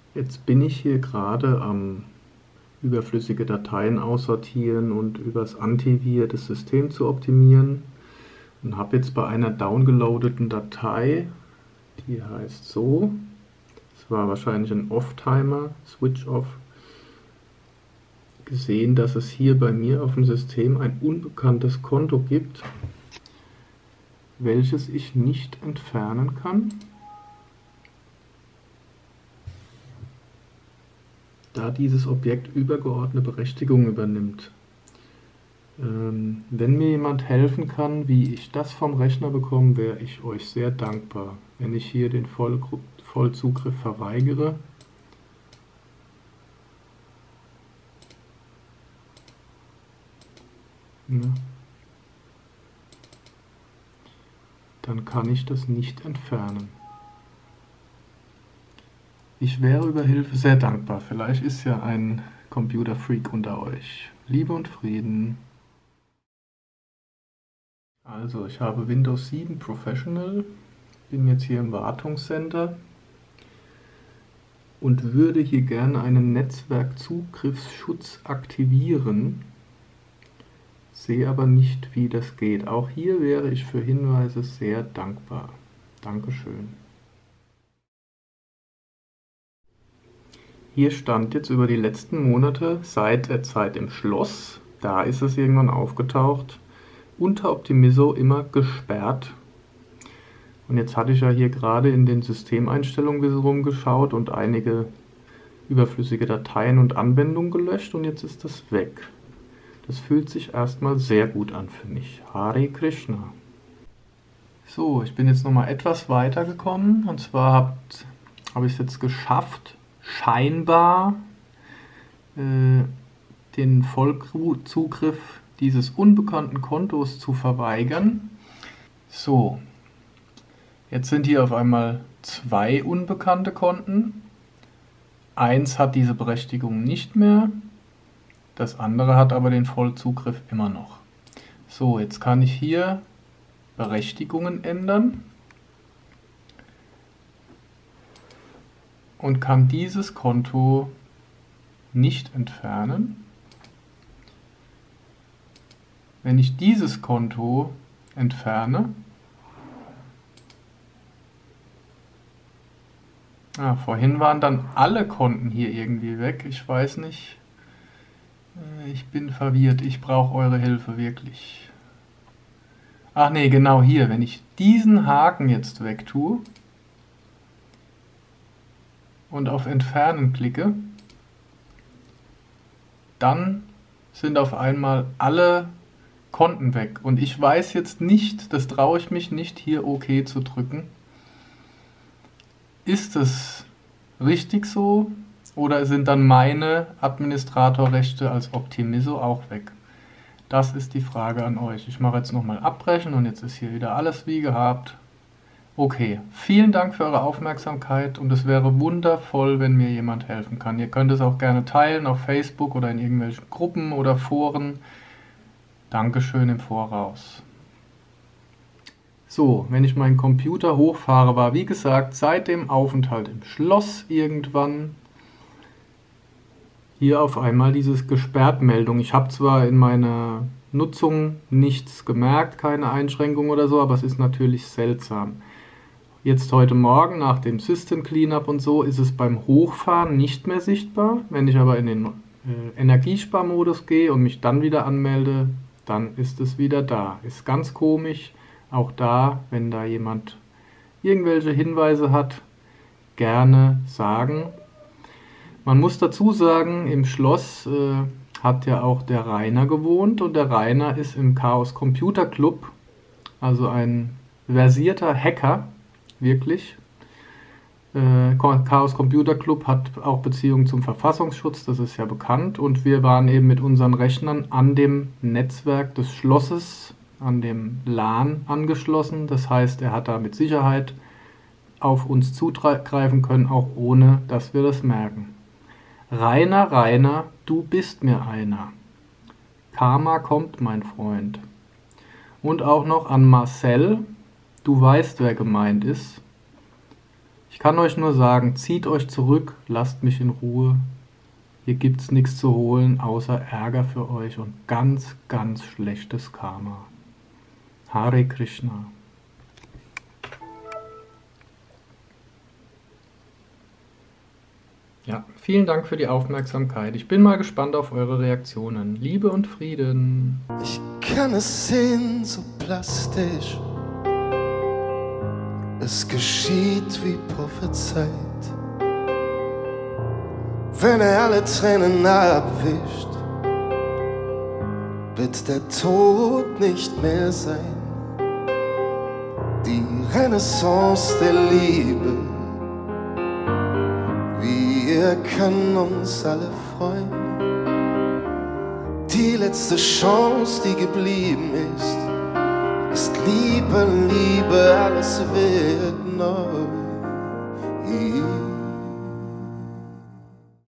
Jetzt bin ich hier gerade am überflüssige Dateien aussortieren und übers Antivir das System zu optimieren und habe jetzt bei einer downgeloadeten Datei, die heißt so, das war wahrscheinlich ein Off-Timer, Switch Off, gesehen, dass es hier bei mir auf dem System ein unbekanntes Konto gibt, welches ich nicht entfernen kann, da dieses Objekt übergeordnete Berechtigung übernimmt. Wenn mir jemand helfen kann, wie ich das vom Rechner bekomme, wäre ich euch sehr dankbar. Wenn ich hier den Vollzugriff verweigere, ne, dann kann ich das nicht entfernen. Ich wäre über Hilfe sehr dankbar. Vielleicht ist ja ein Computerfreak unter euch. Liebe und Frieden. Also, ich habe Windows 7 Professional, bin jetzt hier im Wartungscenter und würde hier gerne einen Netzwerkzugriffsschutz aktivieren, sehe aber nicht, wie das geht. Auch hier wäre ich für Hinweise sehr dankbar. Dankeschön. Hier stand jetzt über die letzten Monate seit der Zeit im Schloss, da ist es irgendwann aufgetaucht, unter Optimizo immer gesperrt. Und jetzt hatte ich ja hier gerade in den Systemeinstellungen ein bisschen rumgeschaut und einige überflüssige Dateien und Anwendungen gelöscht und jetzt ist das weg. Das fühlt sich erstmal sehr gut an für mich. Hare Krishna. So, ich bin jetzt nochmal etwas weiter gekommen und zwar habe ich es jetzt geschafft, scheinbar den Vollzugriff dieses unbekannten Kontos zu verweigern. So, jetzt sind hier auf einmal 2 unbekannte Konten. Eins hat diese Berechtigung nicht mehr, das andere hat aber den Vollzugriff immer noch. So, jetzt kann ich hier Berechtigungen ändern und kann dieses Konto nicht entfernen. Wenn ich dieses Konto entferne, vorhin waren dann alle Konten hier irgendwie weg. Ich weiß nicht, ich bin verwirrt, ich brauche eure Hilfe wirklich. Ach nee, genau hier, wenn ich diesen Haken jetzt wegtue und auf Entfernen klicke, dann sind auf einmal alle Konten weg. Und ich weiß jetzt nicht, das traue ich mich nicht, hier OK zu drücken. Ist es richtig so oder sind dann meine Administratorrechte als Optimizo auch weg? Das ist die Frage an euch. Ich mache jetzt nochmal abbrechen und jetzt ist hier wieder alles wie gehabt. Okay, vielen Dank für eure Aufmerksamkeit und es wäre wundervoll, wenn mir jemand helfen kann. Ihr könnt es auch gerne teilen auf Facebook oder in irgendwelchen Gruppen oder Foren. Dankeschön im Voraus. So, wenn ich meinen Computer hochfahre, war wie gesagt seit dem Aufenthalt im Schloss irgendwann hier auf einmal dieses Gesperrt-Meldung. Ich habe zwar in meiner Nutzung nichts gemerkt, keine Einschränkung oder so, aber es ist natürlich seltsam. Jetzt heute Morgen nach dem System Cleanup und so ist es beim Hochfahren nicht mehr sichtbar. Wenn ich aber in den Energiesparmodus gehe und mich dann wieder anmelde, dann ist es wieder da. Ist ganz komisch. Auch da, wenn da jemand irgendwelche Hinweise hat, gerne sagen. Man muss dazu sagen, im Schloss hat ja auch der Rainer gewohnt und der Rainer ist im Chaos Computer Club, also ein versierter Hacker, wirklich. Chaos Computer Club hat auch Beziehungen zum Verfassungsschutz, das ist ja bekannt. Und wir waren eben mit unseren Rechnern an dem Netzwerk des Schlosses, an dem LAN angeschlossen. Das heißt, er hat da mit Sicherheit auf uns zugreifen können, auch ohne, dass wir das merken. Rainer, Rainer, du bist mir einer. Karma kommt, mein Freund. Und auch noch an Marcel, du weißt, wer gemeint ist. kann euch nur sagen, zieht euch zurück, lasst mich in Ruhe. Hier gibt's nichts zu holen, außer Ärger für euch und ganz, ganz schlechtes Karma. Hare Krishna. Ja, vielen Dank für die Aufmerksamkeit. Ich bin mal gespannt auf eure Reaktionen. Liebe und Frieden. Ich kann es sehen, so plastisch. Es geschieht wie prophezeit. Wenn er alle Tränen abwischt, wird der Tod nicht mehr sein. Die Renaissance der Liebe, wir können uns alle freuen. Die letzte Chance, die geblieben ist Liebe, Liebe, alles wird neu.